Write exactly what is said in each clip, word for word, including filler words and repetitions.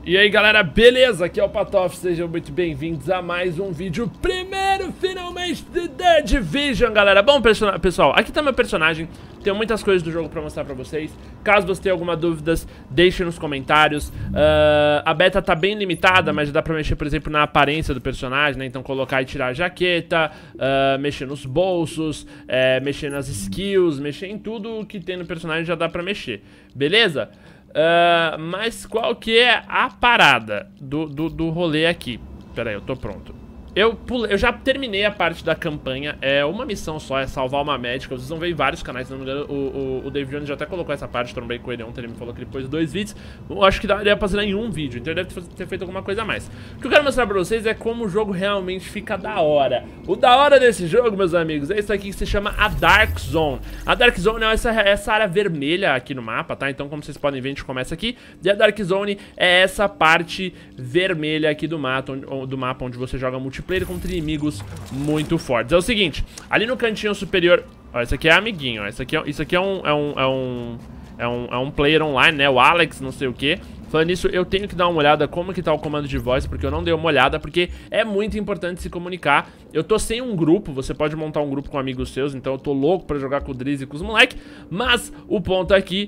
E aí galera, beleza? Aqui é o Patof, sejam muito bem-vindos a mais um vídeo, primeiro finalmente de The Division, galera. Bom, pessoal, aqui tá meu personagem, tenho muitas coisas do jogo pra mostrar pra vocês. Caso você tenha alguma dúvida, deixe nos comentários. uh, A beta tá bem limitada, mas dá pra mexer, por exemplo, na aparência do personagem, né? Então colocar e tirar a jaqueta, uh, mexer nos bolsos, é, mexer nas skills, mexer em tudo que tem no personagem já dá pra mexer, beleza? Uh, mas qual que é a parada do, do, do rolê aqui? Pera aí, eu tô pronto. Eu, pulei, eu já terminei a parte da campanha. É uma missão só, é salvar uma médica. Vocês vão ver em vários canais, se não me engano. O, o, o David Jones já até colocou essa parte. Trombei com ele ontem, ele me falou que ele pôs dois vídeos. Eu acho que daria pra fazer em um vídeo, então ele deve ter feito alguma coisa a mais. O que eu quero mostrar pra vocês é como o jogo realmente fica da hora. O da hora desse jogo, meus amigos, é isso aqui que se chama a Dark Zone. A Dark Zone é essa, essa área vermelha aqui no mapa, tá? Então, como vocês podem ver, a gente começa aqui. E a Dark Zone é essa parte vermelha aqui do mapa, onde, do mapa, onde você joga multiplayer contra inimigos muito fortes. É o seguinte, ali no cantinho superior, ó, esse aqui é amiguinho, ó, esse aqui é, isso aqui é um, é um, é um, é um, é um player online, né, o Alex, não sei o que. Falando nisso, eu tenho que dar uma olhada como que tá o comando de voz, porque eu não dei uma olhada, porque é muito importante se comunicar. Eu tô sem um grupo, você pode montar um grupo com amigos seus, então eu tô louco pra jogar com o Driz e com os moleques, mas o ponto aqui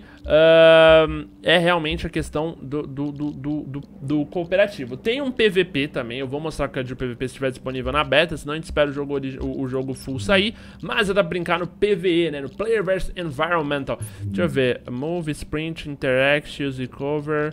uh, é realmente a questão do, do, do, do, do, do cooperativo. Tem um P V P também, eu vou mostrar que o P V P estiver disponível na beta, senão a gente espera o jogo, o, o jogo full sair, mas é da brincar no P V E, né, no Player versus Environmental. Deixa eu ver, Move, Sprint, Interact, Use e Cover...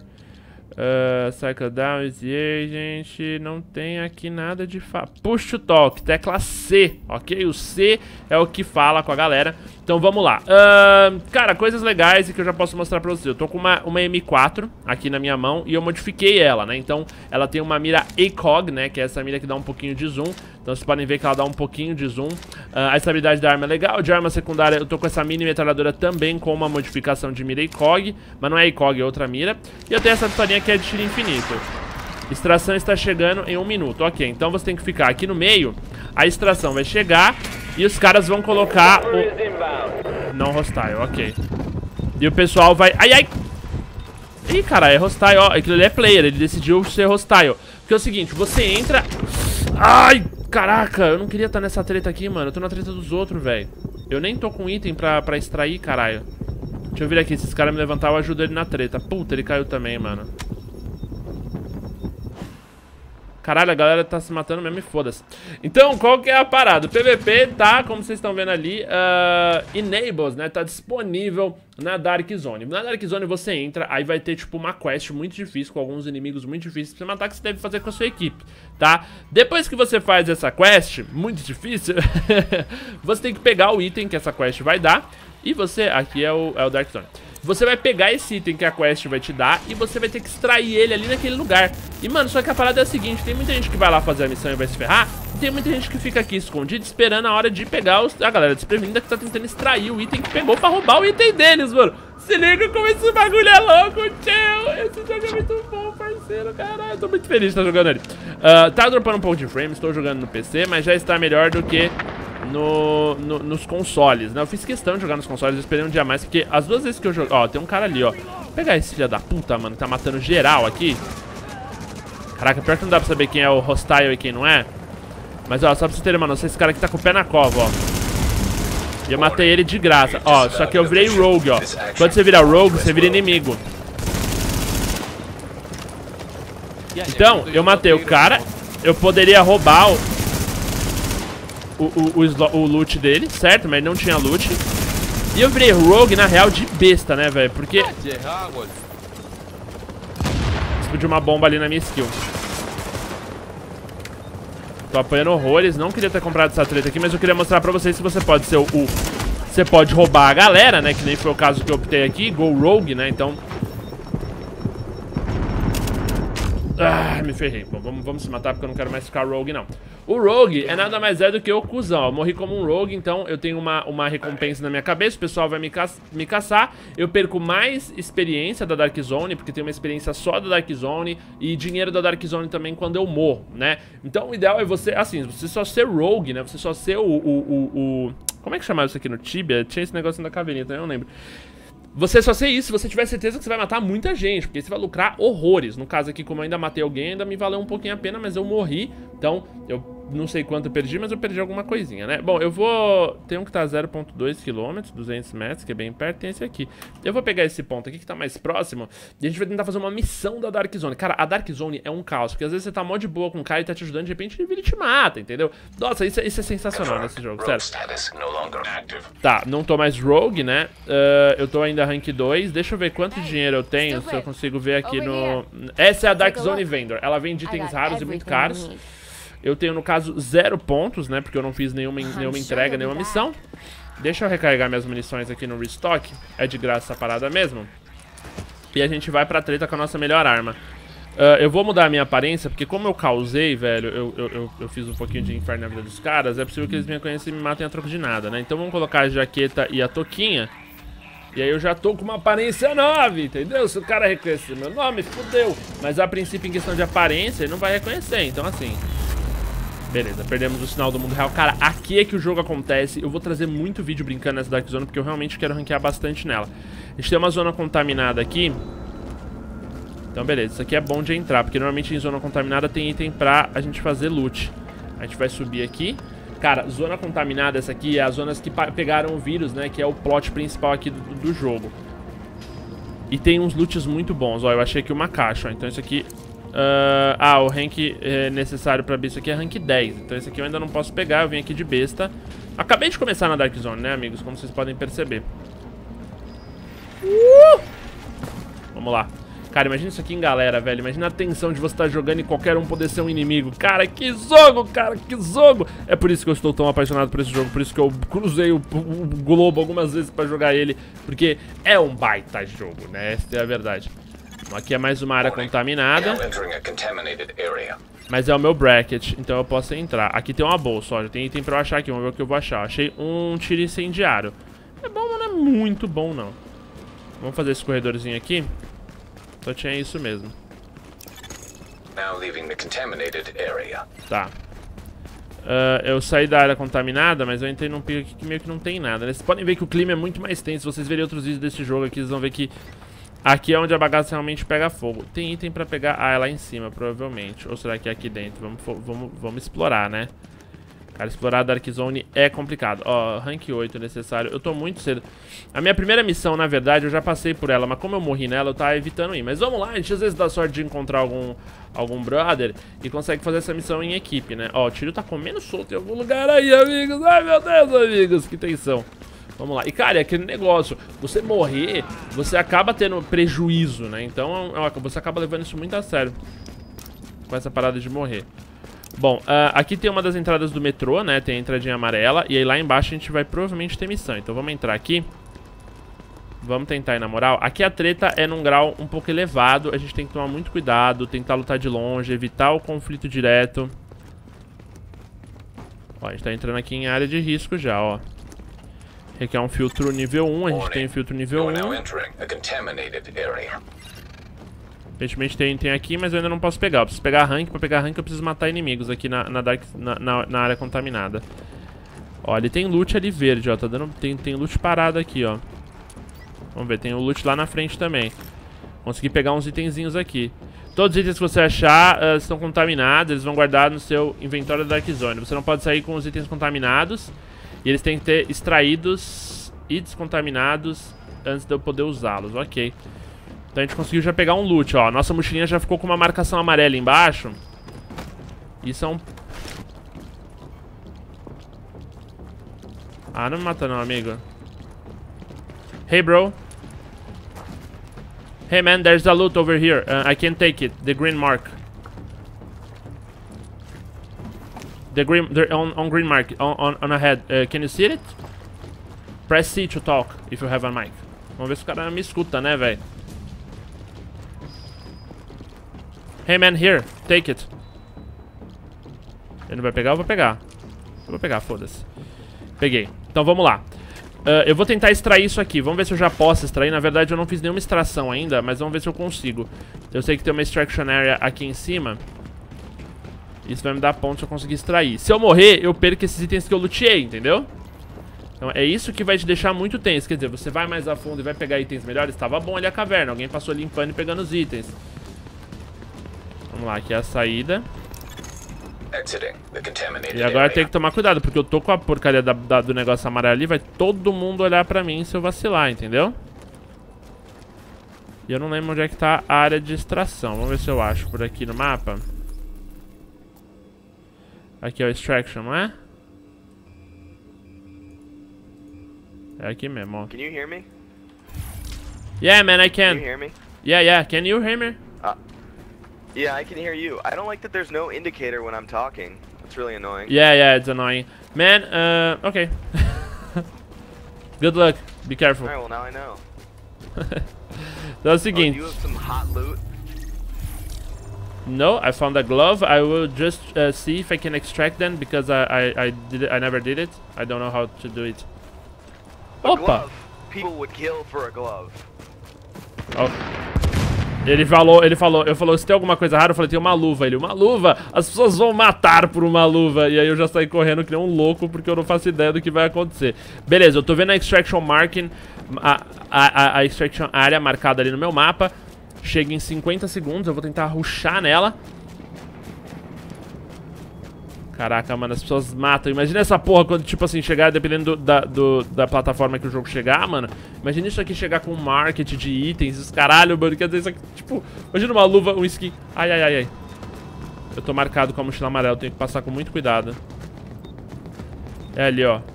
Uh, cycle down, easy agent. Não tem aqui nada de fa... Push to talk, tecla C, ok? O C é o que fala com a galera. Então vamos lá, uh, cara, coisas legais que eu já posso mostrar pra vocês. Eu tô com uma, uma M quatro aqui na minha mão e eu modifiquei ela, né? Então ela tem uma mira A C O G, né? Que é essa mira que dá um pouquinho de zoom. Então vocês podem ver que ela dá um pouquinho de zoom. uh, A estabilidade da arma é legal. De arma secundária eu tô com essa mini metralhadora também, com uma modificação de mira A C O G, mas não é A C O G, é outra mira. E eu tenho essa pistolinha que é de tiro infinito. Extração está chegando em um minuto. Ok, então você tem que ficar aqui no meio. A extração vai chegar e os caras vão colocar o... Não hostile, ok. E o pessoal vai... Ai, ai! Ih, cara, é hostile, ó. Aquilo ali é player, ele decidiu ser hostile. Porque é o seguinte, você entra... Ai, caraca, eu não queria estar nessa treta aqui, mano. Eu tô na treta dos outros, velho. Eu nem tô com item pra, pra extrair, caralho. Deixa eu vir aqui, se esse cara me levantar, eu ajudo ele na treta. Puta, ele caiu também, mano. Caralho, a galera tá se matando mesmo e foda-se. Então, qual que é a parada? O P V P tá, como vocês estão vendo ali, uh, enables, né? Tá disponível na Dark Zone. Na Dark Zone você entra, aí vai ter tipo uma quest muito difícil, com alguns inimigos muito difíceis pra você matar, que você deve fazer com a sua equipe, tá? Depois que você faz essa quest, muito difícil, você tem que pegar o item que essa quest vai dar. E você, aqui é o, é o Dark Zone. Você vai pegar esse item que a quest vai te dar e você vai ter que extrair ele ali naquele lugar. E, mano, só que a parada é a seguinte, tem muita gente que vai lá fazer a missão e vai se ferrar, e tem muita gente que fica aqui escondido esperando a hora de pegar os, a galera desprevenida que tá tentando extrair o item que pegou pra roubar o item deles, mano. Se liga como esse bagulho é louco, tchau. Esse jogo é muito bom, parceiro, caralho. Eu tô muito feliz de estar jogando ele. Uh, tá dropando um pouco de frame, estou jogando no P C, mas já está melhor do que... No, no, nos consoles, né? Eu fiz questão de jogar nos consoles, eu esperei um dia a mais, porque as duas vezes que eu joguei... Ó, tem um cara ali, ó. Vou pegar esse filho da puta, mano, que tá matando geral aqui. Caraca, pior que não dá pra saber quem é o hostile e quem não é. Mas, ó, só pra vocês terem uma noção, esse cara aqui tá com o pé na cova, ó. E eu matei ele de graça. Ó, só que eu virei rogue, ó. Quando você vira rogue, você vira inimigo. Então, eu matei o cara. Eu poderia roubar o... O, o, o, o loot dele, certo? Mas ele não tinha loot. E eu virei rogue, na real, de besta, né, velho? Porque... explodiu uma bomba ali na minha skill. Tô apanhando horrores. Não queria ter comprado essa treta aqui, mas eu queria mostrar pra vocês que você pode ser o... o você pode roubar a galera, né? Que nem foi o caso que eu optei aqui. Go rogue, né? Então... Ah, me ferrei. Bom, vamos, vamos se matar porque eu não quero mais ficar rogue, não. O rogue é nada mais é do que o cuzão. Eu morri como um rogue, então eu tenho uma, uma recompensa na minha cabeça. O pessoal vai me, ca me caçar. Eu perco mais experiência da Dark Zone, porque tem uma experiência só da Dark Zone. E dinheiro da Dark Zone também quando eu morro, né? Então o ideal é você, assim, você só ser rogue, né? Você só ser o... o, o, o... Como é que chamava isso aqui no Tibia? Tinha esse negócio da caveirinha também, eu não lembro. você só sei isso se você tiver certeza que você vai matar muita gente, porque você vai lucrar horrores. No caso aqui, como eu ainda matei alguém, ainda me valeu um pouquinho a pena, mas eu morri. Então, eu não sei quanto eu perdi, mas eu perdi alguma coisinha, né? Bom, eu vou... Tem um que tá zero ponto dois quilômetros, duzentos metros, que é bem perto, tem esse aqui. Eu vou pegar esse ponto aqui, que tá mais próximo, e a gente vai tentar fazer uma missão da Dark Zone. Cara, a Dark Zone é um caos, porque às vezes você tá mó de boa com o cara e tá te ajudando, de repente ele vira e te mata, entendeu? Nossa, isso, é- isso é sensacional nesse jogo, sério. Tá, não tô mais Rogue, né? Uh, eu tô ainda Rank dois. Deixa eu ver quanto dinheiro eu tenho, se eu consigo ver aqui no... Essa é a Dark Zone Vendor. Ela vende itens raros e muito caros. Eu tenho, no caso, zero pontos, né? Porque eu não fiz nenhuma, nenhuma entrega, nenhuma missão. Deixa eu recarregar minhas munições aqui no restock. É de graça essa parada mesmo. E a gente vai pra treta com a nossa melhor arma. Uh, eu vou mudar a minha aparência, porque como eu causei, velho, eu, eu, eu, eu fiz um pouquinho de inferno na vida dos caras, é possível que eles me conheçam e me matem a troco de nada, né? Então vamos colocar a jaqueta e a touquinha. E aí eu já tô com uma aparência nova, entendeu? Se o cara reconhecer meu nome, fudeu. Mas a princípio, em questão de aparência, ele não vai reconhecer, então assim... Beleza, perdemos o sinal do mundo real. Cara, aqui é que o jogo acontece. Eu vou trazer muito vídeo brincando nessa Dark Zone, porque eu realmente quero ranquear bastante nela. A gente tem uma zona contaminada aqui. Então, beleza, isso aqui é bom de entrar, porque normalmente em zona contaminada tem item pra a gente fazer loot. A gente vai subir aqui. Cara, zona contaminada, essa aqui é as zonas que pegaram o vírus, né? Que é o plot principal aqui do, do jogo. E tem uns loots muito bons. Ó, eu achei aqui uma caixa, ó. Então isso aqui... Uh, ah, o rank é, necessário pra abrir isso aqui é rank dez. Então esse aqui eu ainda não posso pegar, eu vim aqui de besta. Acabei de começar na Dark Zone, né, amigos? Como vocês podem perceber. uh! Vamos lá. Cara, imagina isso aqui em galera, velho. Imagina a tensão de você estar jogando e qualquer um poder ser um inimigo. Cara, que jogo, cara, que jogo. É por isso que eu estou tão apaixonado por esse jogo. Por isso que eu cruzei o, o globo algumas vezes pra jogar ele. Porque é um baita jogo, né? Essa é a verdade. Aqui é mais uma área contaminada. Mas é o meu bracket, então eu posso entrar. Aqui tem uma bolsa, ó, já tem item pra eu achar aqui. Vamos ver o que eu vou achar. Achei um tiro incendiário. É bom, mas não é muito bom, não. Vamos fazer esse corredorzinho aqui. Só tinha isso mesmo. Tá. Uh, eu saí da área contaminada, mas eu entrei num pico aqui que meio que não tem nada, né? Vocês podem ver que o clima é muito mais tenso. Se vocês verem outros vídeos desse jogo aqui, vocês vão ver que aqui é onde a bagaça realmente pega fogo. Tem item pra pegar... Ah, é lá em cima, provavelmente. Ou será que é aqui dentro? Vamos, vamos, vamos explorar, né? Cara, explorar a Dark Zone é complicado. Ó, rank oito necessário. Eu tô muito cedo. A minha primeira missão, na verdade, eu já passei por ela. Mas como eu morri nela, eu tava evitando ir. Mas vamos lá, a gente às vezes dá sorte de encontrar algum, algum brother e consegue fazer essa missão em equipe, né? Ó, o tiro tá comendo solto em algum lugar aí, amigos. Ai, meu Deus, amigos, que tensão. Vamos lá. E, cara, é aquele negócio. Você morrer, você acaba tendo prejuízo, né? Então, você acaba levando isso muito a sério. Com essa parada de morrer. Bom, uh, aqui tem uma das entradas do metrô, né? Tem a entradinha amarela. E aí lá embaixo a gente vai provavelmente ter missão. Então vamos entrar aqui. Vamos tentar ir na moral. Aqui a treta é num grau um pouco elevado. A gente tem que tomar muito cuidado. Tentar lutar de longe. Evitar o conflito direto. Ó, a gente tá entrando aqui em área de risco já, ó. Requer um filtro nível um. A gente tem filtro nível um. Aparentemente tem, tem aqui, mas eu ainda não posso pegar. Eu preciso pegar rank. Pra pegar rank eu preciso matar inimigos aqui na, na, dark, na, na, na área contaminada. Ó, ele tem loot ali verde, ó. Tá dando, tem, tem loot parado aqui, ó. Vamos ver, tem o loot lá na frente também. Consegui pegar uns itenzinhos aqui. Todos os itens que você achar uh, estão contaminados. Eles vão guardar no seu inventório da Dark Zone. Você não pode sair com os itens contaminados. E eles têm que ter extraídos e descontaminados antes de eu poder usá-los. Ok. Então a gente conseguiu já pegar um loot, ó. Nossa mochilinha já ficou com uma marcação amarela embaixo. Isso é um... Ah, não me mata não, amigo. Hey, bro. Hey, man, there's a loot over here. Uh, I can't take it. The green mark. The green... The, on, on green mark. On, on, on ahead. Uh, can you see it? Press C to talk, if you have a mic. Vamos ver se o cara me escuta, né, velho? Hey man, here, take it. Ele não vai pegar, eu vou pegar. Eu vou pegar, foda-se. Peguei. Então vamos lá. uh, Eu vou tentar extrair isso aqui. Vamos ver se eu já posso extrair. Na verdade eu não fiz nenhuma extração ainda, mas vamos ver se eu consigo. Eu sei que tem uma extraction area aqui em cima. Isso vai me dar pontos se eu conseguir extrair. Se eu morrer, eu perco esses itens que eu luteei, entendeu? Então é isso que vai te deixar muito tenso. Quer dizer, você vai mais a fundo e vai pegar itens melhores. Tava bom ali a caverna, alguém passou limpando e pegando os itens. Vamos lá, aqui é a saída. E agora tem que tomar cuidado, porque eu tô com a porcaria da, da, do negócio amarelo ali. Vai todo mundo olhar pra mim se eu vacilar, entendeu? E eu não lembro onde é que tá a área de extração. Vamos ver se eu acho por aqui no mapa. Aqui é o extraction, não é? É aqui mesmo, ó. Can you hear me? Yeah, man, I can. Can you hear me? Yeah, yeah. Can you hear me? Uh, yeah, I can hear you. I don't like that there's no indicator when I'm talking. It's really annoying. Yeah, yeah, it's annoying. Man, uh, okay. Good luck. Be careful. Alright, well now I know. Então é o Oh, do seguinte. you have some hot loot? No, I found a glove. I will just uh, see if I can extract them because I I I did it, I never did it. I don't know how to do it. A Opa! glove. People would kill for a glove. Oh. Ele falou, ele falou, eu falou, se tem alguma coisa rara, eu falei, tem uma luva. Ele, uma luva? As pessoas vão matar por uma luva. E aí eu já saí correndo que nem um louco, porque eu não faço ideia do que vai acontecer. Beleza, eu tô vendo a extraction marking, a, a, a extraction área marcada ali no meu mapa. Chega em cinquenta segundos, eu vou tentar rushar nela. Caraca, mano, as pessoas matam. Imagina essa porra quando, tipo assim, chegar, dependendo do, da, do, da plataforma que o jogo chegar, mano. Imagina isso aqui chegar com um market de itens, os caralho, mano. Quer dizer, isso aqui, tipo, imagina uma luva, um skin. Ai, ai, ai, ai. Eu tô marcado com a mochila amarela, tenho que passar com muito cuidado. É ali, ó.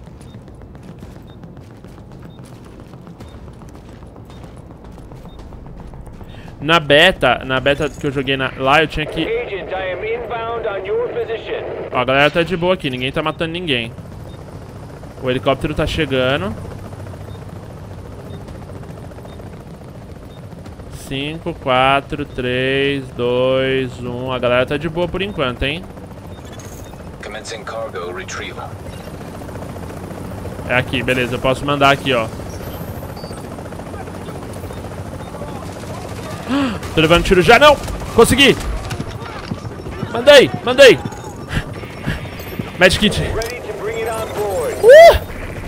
Na beta, na beta que eu joguei na, lá, eu tinha que... Ó, a galera tá de boa aqui, ninguém tá matando ninguém. O helicóptero tá chegando. cinco, quatro, três, dois, um. A galera tá de boa por enquanto, hein? É aqui, beleza, eu posso mandar aqui, ó. Tô levando tiro já, não! Consegui! Mandei, mandei! Medkit! Uh!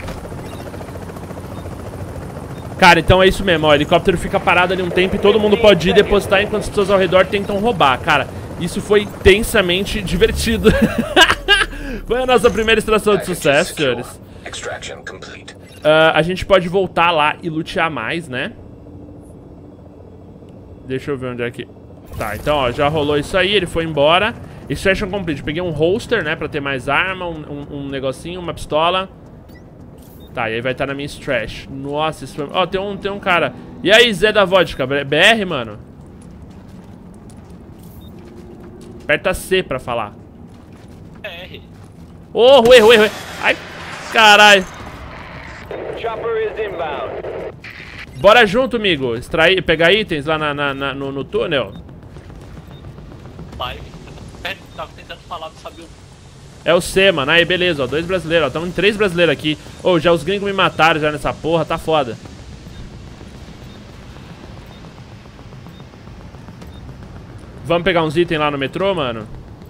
Cara, então é isso mesmo, ó. O helicóptero fica parado ali um tempo e todo mundo pode ir depositar enquanto as pessoas ao redor tentam roubar. Cara, isso foi tensamente divertido. Foi a nossa primeira extração de sucesso, senhores. Uh, a gente pode voltar lá e lutear mais, né? Deixa eu ver onde é que... Tá, então, ó, já rolou isso aí, ele foi embora. Extraction complete. Peguei um holster, né, pra ter mais arma, um, um, um negocinho, uma pistola. Tá, e aí vai estar na minha strash. Nossa, isso foi... Ó, tem um, tem um cara. E aí, Zé da Vodka? B R, mano? Aperta C pra falar. B R. Oh, ruê, ruê, ruê. Ai, caralho. Chopper is inbound. Bora junto, amigo. Extrair, pegar itens lá na, na, na, no, no túnel. Pai, tava tentando falar, não sabia o... É o C, mano. Aí, beleza, ó. Dois brasileiros, ó. Estamos em três brasileiros aqui. Ô, oh, já os gringos me mataram já nessa porra. Tá foda. Vamos pegar uns itens lá no metrô, mano?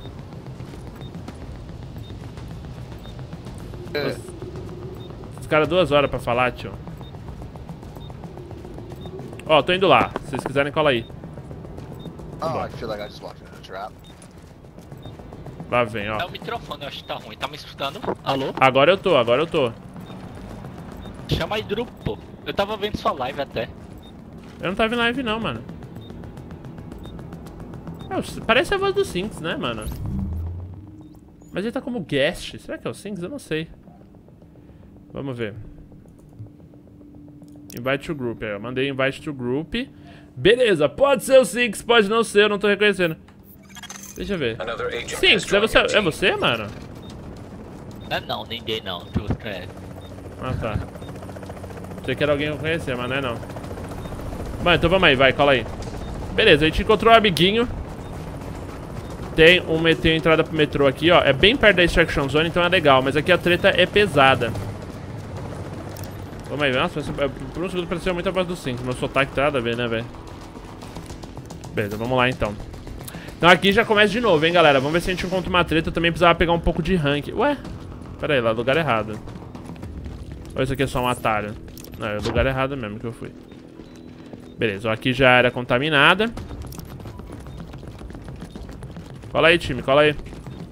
É. Os caras duas horas pra falar, tio. Ó, oh, tô indo lá. Se vocês quiserem, cola aí. Oh, I feel like I just walked into a trap. Lá vem, ó. É o microfone, eu acho que tá ruim. Tá me escutando? Alô? Agora eu tô, agora eu tô. Chama aí, Drupo, pô. Eu tava vendo sua live até. Eu não tava em live não, mano. É, parece a voz do Sinks, né, mano? Mas ele tá como guest. Será que é o Sinks? Eu não sei. Vamos ver. Invite to group. É, eu mandei invite to group. Beleza, pode ser o Sinks, pode não ser, eu não tô reconhecendo. Deixa eu ver. Sinks, é você, é você, mano? Não é não, ninguém não, que você conhece. Ah, tá. Achei que era alguém que eu conhecia, mas não é não. Bom, então vamos aí, vai, cola aí. Beleza, a gente encontrou um amiguinho. Tem um tem uma entrada pro metrô aqui, ó. É bem perto da Extraction Zone, então é legal. Mas aqui a treta é pesada. Vamos aí, nossa, por um segundo pareceu muito a voz do Sinks. Meu sotaque tá nada a ver, né, velho? Beleza, vamos lá então. Então aqui já começa de novo, hein, galera. Vamos ver se a gente encontra uma treta. Eu também precisava pegar um pouco de rank. Ué? Pera aí, lá, lugar errado. Ou isso aqui é só um atalho? Não, é o lugar errado mesmo que eu fui. Beleza, ó, aqui já era contaminada. Cola aí, time, cola aí.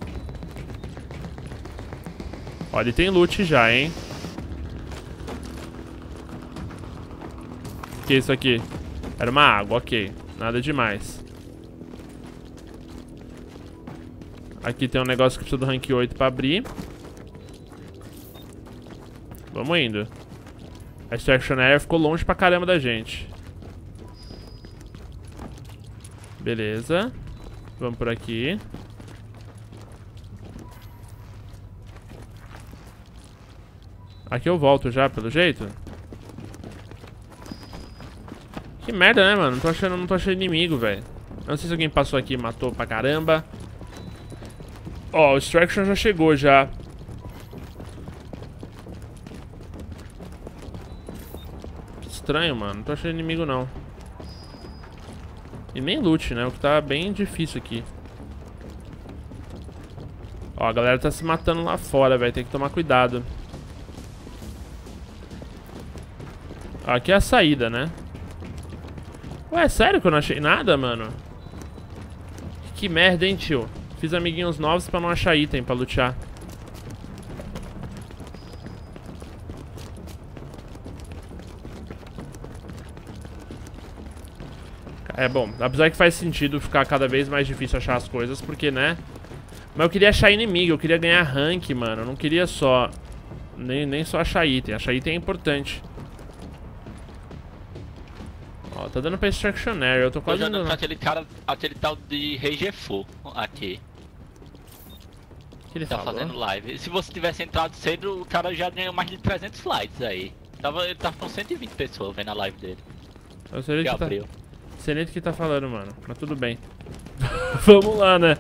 Ó, ele tem loot já, hein? O que é isso aqui? Era uma água, ok. Nada demais. Aqui tem um negócio que precisa do rank oito pra abrir. Vamos indo. A Extraction Area ficou longe pra caramba da gente. Beleza. Vamos por aqui. Aqui eu volto já, pelo jeito. Que merda, né, mano? Não tô achando, não tô achando inimigo, velho. Não sei se alguém passou aqui e matou pra caramba. Ó, o Extraction já chegou, já. Que estranho, mano. Não tô achando inimigo, não. E nem loot, né? O que tá bem difícil aqui. Ó, a galera tá se matando lá fora, velho. Tem que tomar cuidado. Ó, aqui é a saída, né? Ué, sério que eu não achei nada, mano? Que merda, hein, tio? Fiz amiguinhos novos pra não achar item pra lutear. É bom, apesar que faz sentido ficar cada vez mais difícil achar as coisas, porque, né? Mas eu queria achar inimigo, eu queria ganhar rank, mano. Eu não queria só... Nem, nem só achar item. Achar item é importante. Ó, tá dando pra Extraction Area, eu tô quase indo... indo... aquele cara, aquele tal de Regefu aqui. Que ele tá falou? Fazendo live. Se você tivesse entrado cedo, o cara já ganhou mais de trezentos likes aí. Tava, ele tava com cento e vinte pessoas vendo a live dele. Eu sei que que abriu. Tá... Sei nem do que tá falando, mano. Mas tudo bem. Vamos lá, né?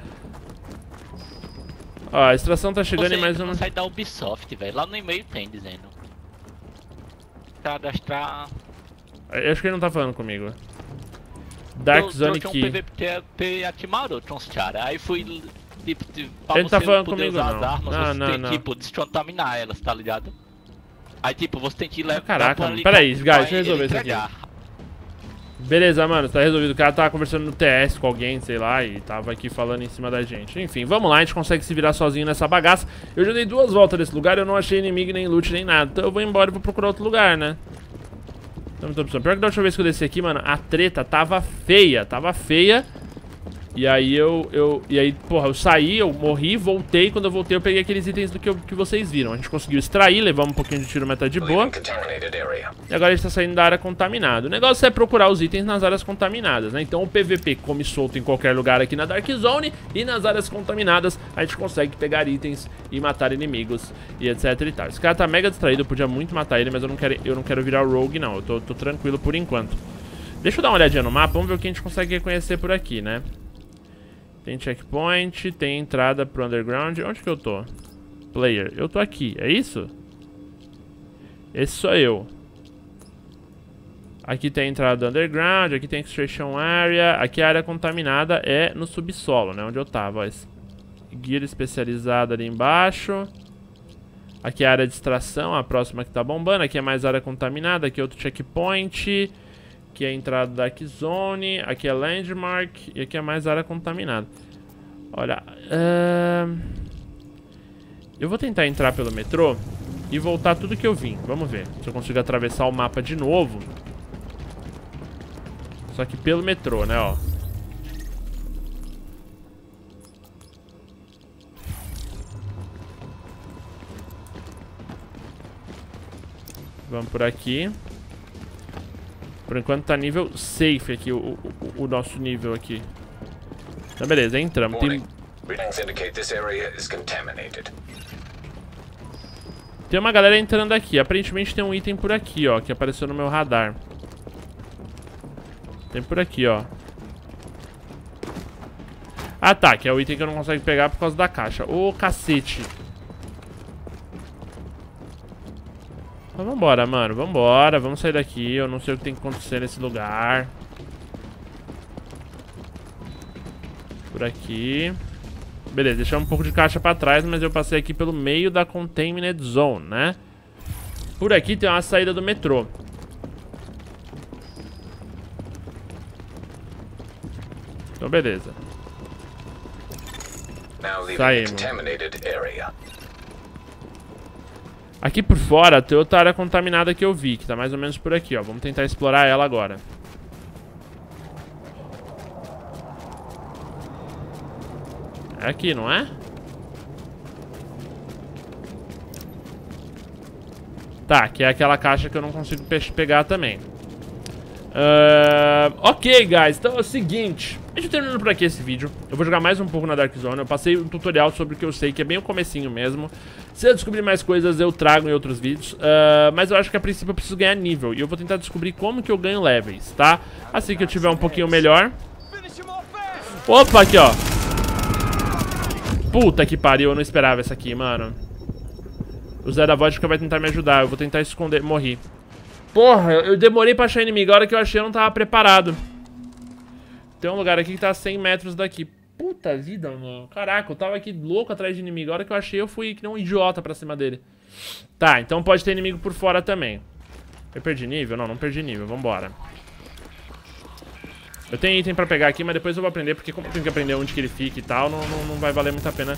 Ó, a extração tá chegando você em mais uma... Você sai da Ubisoft, velho. Lá no e-mail tem dizendo. Cadastrar... Eu acho que ele não tá falando comigo. Dark eu, Zone eu Key. Um P V P atimaram, cara. Aí fui... Tipo, tipo, pra ele você tá falando poder comigo, usar não. as armas, Não, você não, tem não. que, tipo, descontaminar elas, tá ligado? Aí, tipo, você tem que levar... Caraca, mano. Pera aí, guys, deixa eu resolver isso aqui. Beleza, mano, tá resolvido. O cara tava conversando no T S com alguém, sei lá, e tava aqui falando em cima da gente. Enfim, vamos lá, a gente consegue se virar sozinho nessa bagaça. Eu já dei duas voltas nesse lugar, eu não achei inimigo, nem loot, nem nada. Então eu vou embora e vou procurar outro lugar, né? Não muita opção. Pior que da última vez que eu desci aqui, mano, a treta tava feia, tava feia. E aí eu, eu, e aí, porra, eu saí, eu morri, voltei. Quando eu voltei eu peguei aqueles itens do que, eu, que vocês viram. A gente conseguiu extrair, levamos um pouquinho de tiro meta de boa. E agora a gente tá saindo da área contaminada. O negócio é procurar os itens nas áreas contaminadas, né? Então o P V P come solto em qualquer lugar aqui na Dark Zone. E nas áreas contaminadas a gente consegue pegar itens e matar inimigos e etc e tal. Esse cara tá mega distraído, eu podia muito matar ele, mas eu não quero, eu não quero virar rogue não. Eu tô, tô tranquilo por enquanto. Deixa eu dar uma olhadinha no mapa, vamos ver o que a gente consegue reconhecer por aqui, né? Tem checkpoint, tem entrada pro underground. Onde que eu tô? Player. Eu tô aqui, é isso? Esse sou eu. Aqui tem a entrada do underground, aqui tem extraction area. Aqui a área contaminada é no subsolo, né? Onde eu tava, ó. Gear especializada ali embaixo. Aqui é a área de extração, a próxima que tá bombando. Aqui é mais área contaminada, aqui é outro checkpoint. Aqui é a entrada da Dark Zone, aqui é Landmark e aqui é mais área contaminada. Olha, uh... eu vou tentar entrar pelo metrô e voltar tudo que eu vim. Vamos ver se eu consigo atravessar o mapa de novo. Só que pelo metrô, né, ó. Vamos por aqui. Por enquanto tá nível safe aqui, o, o, o nosso nível aqui. Então beleza, entramos. Tem... tem uma galera entrando aqui. Aparentemente tem um item por aqui, ó, que apareceu no meu radar. Tem por aqui, ó. Ah tá, que é o item que eu não consigo pegar por causa da caixa. Ô, cacete. Então vambora, mano, vambora, vamos sair daqui. Eu não sei o que tem que acontecer nesse lugar. Por aqui. Beleza, deixar um pouco de caixa pra trás, mas eu passei aqui pelo meio da Containment Zone, né? Por aqui tem uma saída do metrô. Então, beleza. Saímos. Aqui por fora tem outra área contaminada que eu vi, que tá mais ou menos por aqui, ó. Vamos tentar explorar ela agora. É aqui, não é? Tá, que é aquela caixa que eu não consigo pe- pegar também. Uh, ok, guys, então é o seguinte. A gente terminando por aqui esse vídeo. Eu vou jogar mais um pouco na Dark Zone. Eu passei um tutorial sobre o que eu sei, que é bem o comecinho mesmo. Se eu descobrir mais coisas, eu trago em outros vídeos. uh, Mas eu acho que a princípio eu preciso ganhar nível. E eu vou tentar descobrir como que eu ganho levels, tá? Assim que eu tiver um pouquinho melhor. Opa, aqui, ó. Puta que pariu, eu não esperava essa aqui, mano. O Zé da Vodka vai tentar me ajudar. Eu vou tentar esconder. Morri. Porra, eu demorei pra achar inimigo. A hora que eu achei eu não tava preparado. Tem um lugar aqui que tá a cem metros daqui. Puta vida, mano. Caraca, eu tava aqui louco atrás de inimigo. A hora que eu achei eu fui que nem um idiota pra cima dele. Tá, então pode ter inimigo por fora também. Eu perdi nível? Não, não perdi nível. Vambora. Eu tenho item pra pegar aqui, mas depois eu vou aprender. Porque como eu tenho que aprender onde que ele fica e tal, não, não, não vai valer muito a pena.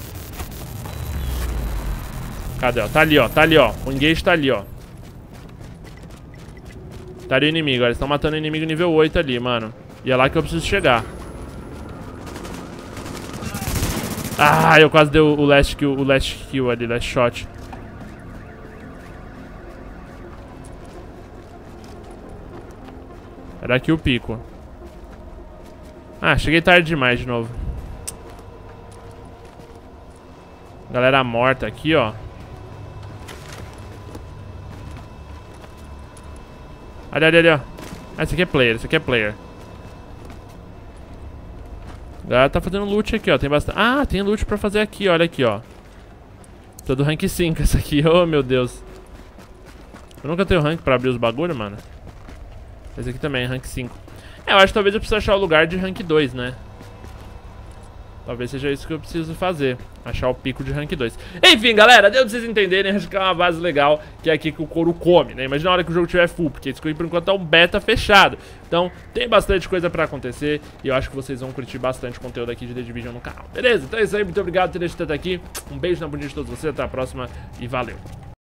Cadê, ó? Tá ali, ó. Tá ali, ó. O engage tá ali, ó. Tá ali o inimigo, ó. Eles estão matando o inimigo nível oito ali, mano. E é lá que eu preciso chegar. Ah, eu quase dei o last kill, o last kill ali, last shot. Era aqui o pico. Ah, cheguei tarde demais de novo. Galera morta aqui, ó. Ali, ali, ali, ó. Ah, esse aqui é player, esse aqui é player. A galera tá fazendo loot aqui, ó. Tem bastante. Ah, tem loot pra fazer aqui, olha aqui, ó. Tô do rank cinco essa aqui, oh meu Deus. Eu nunca tenho rank pra abrir os bagulho, mano. Esse aqui também, rank cinco. É, eu acho que talvez eu precise achar o lugar de rank dois, né? Talvez seja isso que eu preciso fazer. Achar o pico de rank dois. Enfim, galera, deu pra vocês entenderem. Acho que é uma base legal, que é aqui que o couro come, né? Imagina a hora que o jogo tiver full, porque isso aqui por enquanto é um beta fechado. Então, tem bastante coisa pra acontecer. E eu acho que vocês vão curtir bastante o conteúdo aqui de The Division no canal. Beleza? Então é isso aí, muito obrigado por ter deixado até aqui. Um beijo na bundinha de todos vocês, até a próxima e valeu!